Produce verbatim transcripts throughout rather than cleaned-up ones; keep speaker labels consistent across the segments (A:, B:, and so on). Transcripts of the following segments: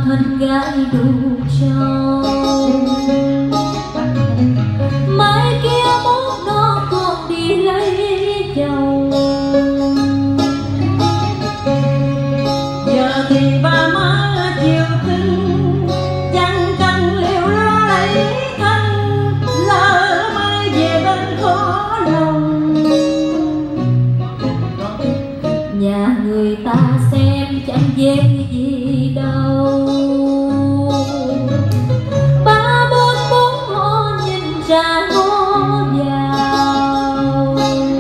A: hình gái đủ trâu. Mai kia mốt nó còn đi lấy chồng.
B: Giờ thì ba má chiều cưng chẳng cần liều lo lấy thân, lỡ mai về bên khó lòng.
A: Nhà người ta xem chẳng dễ gì đâu, ba bốn bốn họ nhìn ra ngó vào.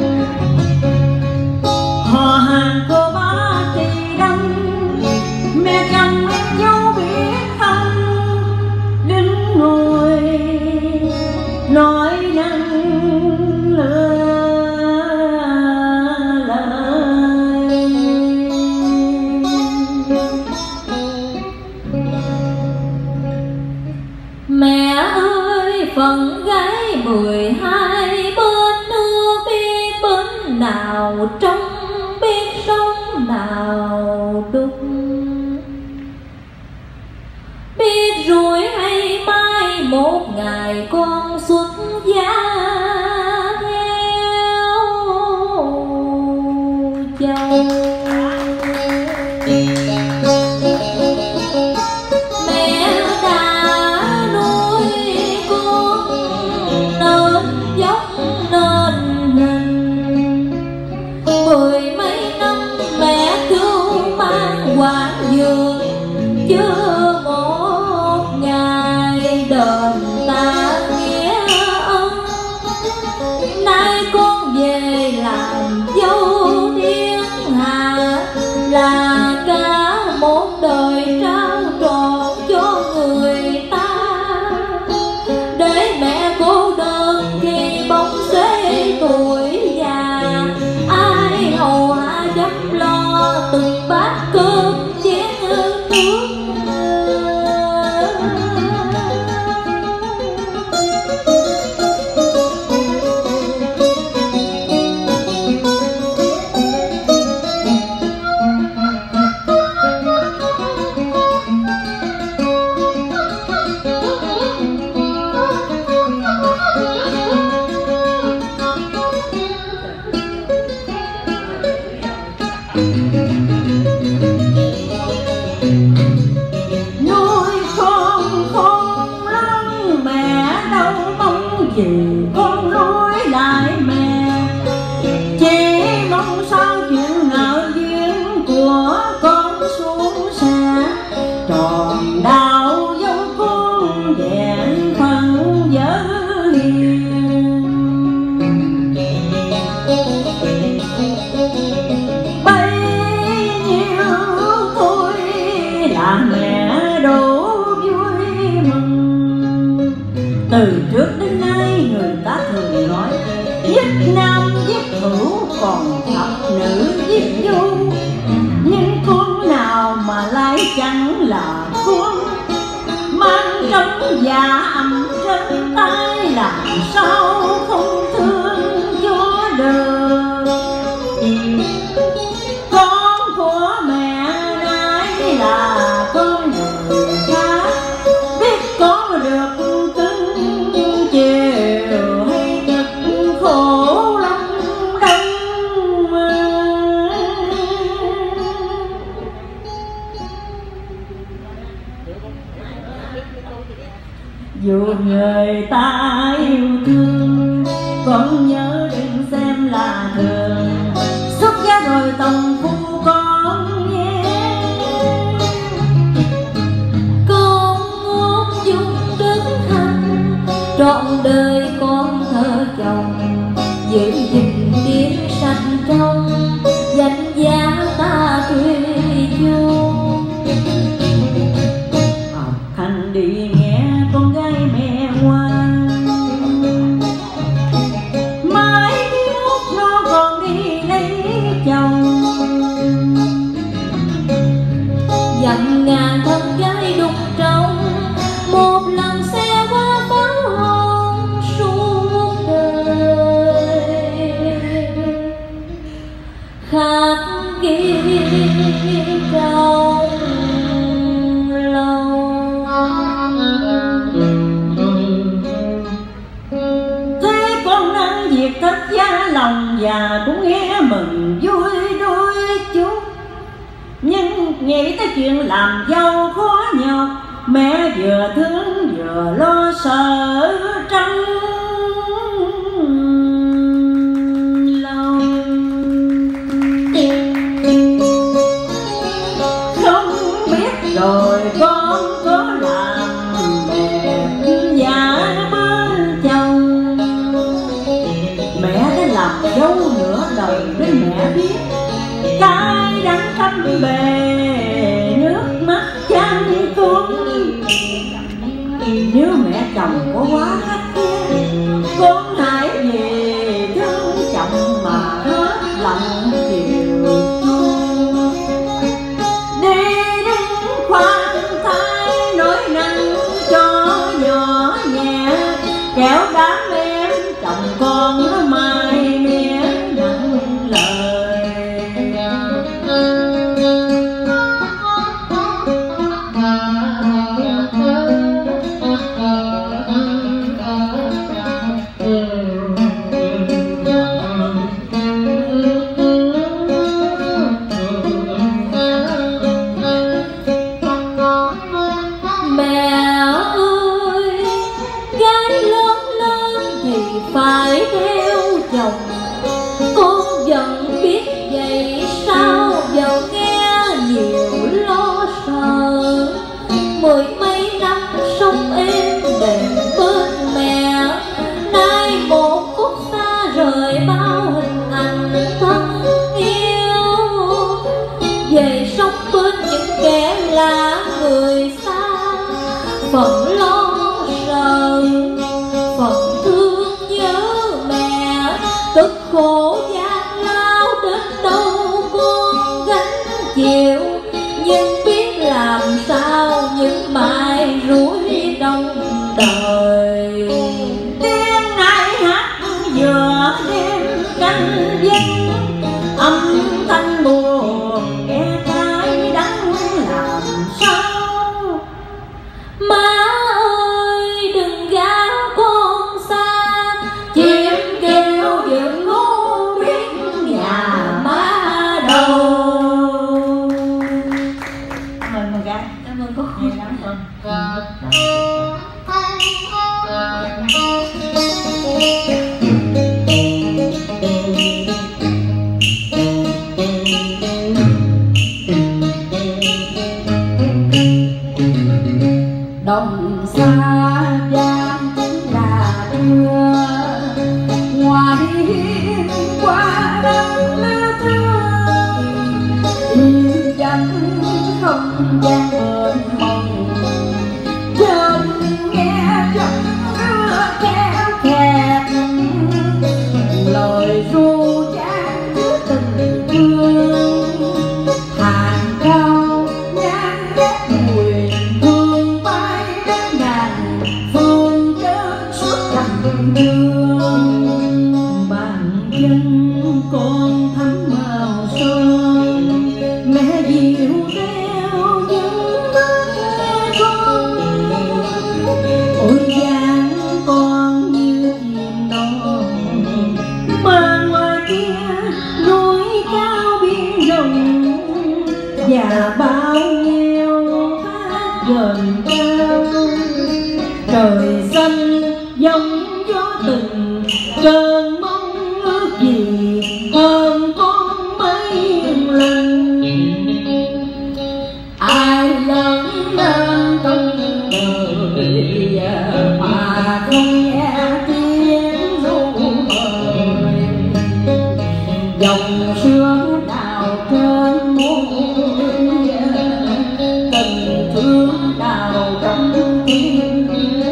B: Họ hàng cô bác thì đông, mẹ chồng em dâu biết không, đứng ngồi nói năng lừa lời.
A: Mẹ ơi phần gái mười hai bên nước biết bên nào trong, biết sống nào đúc, biết rồi hay mai một ngày con xuất gia theo chồng. Mẹ đã nuôi con nên dốc nên hình, mười mấy năm mẹ cứu mang quán giường, chưa một ngày đền ta nghĩa ân. Nay con về làm dâu thiên hạ, là cả một đời trao trọn cho người ta, để mẹ cô đơn khi bóng xế tuổi già. Ai hầu hạ chăm lo từng bát cơm chén nước.
B: Nuôi con khôn lắm mẹ đâu mong gì con nuôi lại mẹ, chỉ mong sao chuyện nợ duyên của con xuống xe, tròn đạo dấu con vẹn phần vỡ hiền. Bấy nhiêu thôi là mẹ đủ vui mừng. Từ trước đến nay người ta thường nói giết nam giết hữu còn thập nữ giết vô, nhưng con nào mà lại chẳng là con, mang trong dạ ẩm trên tay làm sao không thương cho đời. Con của mẹ nói là con người khác, biết có được cưng chiều hay cực khổ lắm đâu mà. Dù người ta yêu thương, con nhớ đừng xem là thường, xuất gia rồi tòng phu con nhé.
A: Con muốn dung đức hạnh, trọn đời con thờ chồng, giữ gìn tiếng sạch trong, danh giá ta thuê chung.
B: Học hành đi nghe con gái mẹ ngoan, mai khi mốt nó còn đi lấy chồng.
A: Dặm ngàn thân gái đục trong, một lần xe qua pháo hồng suốt đời. Khắc ghi trong lòng.
B: chuyện làm dâu khó nhọc, mẹ vừa thương vừa lo sợ trong lòng. Không biết rồi con có làm mẹ giả bên chồng, mẹ đã làm dâu nửa đời nên mẹ biết cái đắng căm bề nước mắt chăn con. Nếu mẹ chồng có quá khắc khe, con hãy về thương chồng mà hết lòng chiều chuộng. Đi đứng khoan thai nói năng cho nhỏ nhẹ, kéo đám em chồng con nó mai mẹ nặng lời.
A: Phải theo chồng, con vẫn biết vậy sao giờ nghe nhiều lo sợ. Mười mấy năm sống êm đềm bên mẹ, nay một phút xa rời bao hình ảnh thân yêu. Về sống bên những kẻ lạ người xa, phận lo sợ, phận thương cực khổ gian lao đến đâu con gánh chịu. Nhưng biết làm sao những bài rủi trong đời.
B: Tiếng nái hát vừa đêm canh vắng, âm thanh buồn nghe cái đắng làm sao.
A: Má ơi đừng gáo con xa, chim kêu dựng ngô biết nhà má đâu.
B: Cảm ơn con gái.
A: Cảm ơn cô.
B: Nhiều lắm con.
A: Đồng xa giang là trưa, ngoài hiên qua đông lứa thưa, hiên chẳng không gian bên mộng. Trên nghe giọng đưa kéo kẹt, lời ru chan chứa tình thương. Hàng cao nhan ghét mùi hương bay đến ngàn phương trên suốt chặng đường. Bàn chân con thắm màu son, mẹ dịu đeo những mắt con. Ôi dáng con như chim non, mà ngoài kia núi cao biển rộng, và bao nhiêu thác gần cao. Trời xanh giông gió từng cơn mong ước gì hơn con mấy lần. Ai lớn lên trong đời mà không nghe tiếng ru hời, dòng sương đào trên môi, tình thương đào trong tim.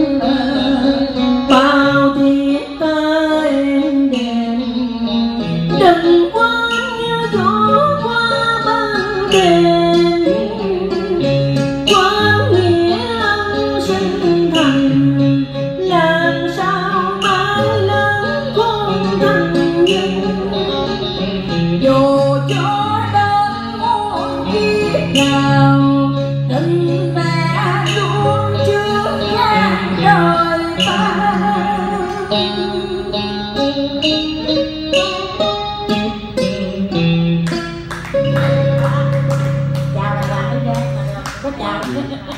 A: Bao tiết tay đèn đừng quên như gió qua ban đêm, quán nghĩa ân sinh thành làm sao mãi lớn con thành nhân. Dù cho đơn muôn kiếp nào tình mẹ luôn chưa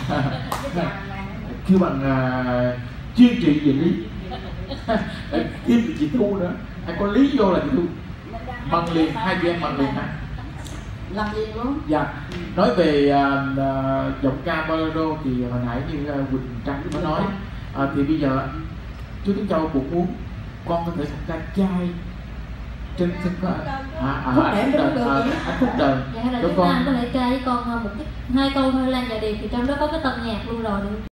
C: kêu bằng à, chuyên trị về lý. Thêm được chị Thu nữa, ai có lý vô là chị Thu mần liền, hai chị em mần liền hả?
B: Làm gì luôn?
C: Dạ, nói về uh, uh, giọng ca bolero thì hồi nãy như uh, Quỳnh Trắng có nói, uh, thì bây giờ chú Tuấn Châu cũng muốn con có thể tham gia trai trên sân khấu. À, à,
B: Phúc
C: anh
B: Đệm
C: Phúc
B: được
C: Đền,
B: được
C: à,
B: vậy?
C: anh Phúc Đền.
A: Dạ hay là
C: Cho
A: chúng
C: con
A: ta có thể ca với con một cái hai câu thôi Lan và Điệp thì trong đó có cái tân nhạc luôn rồi.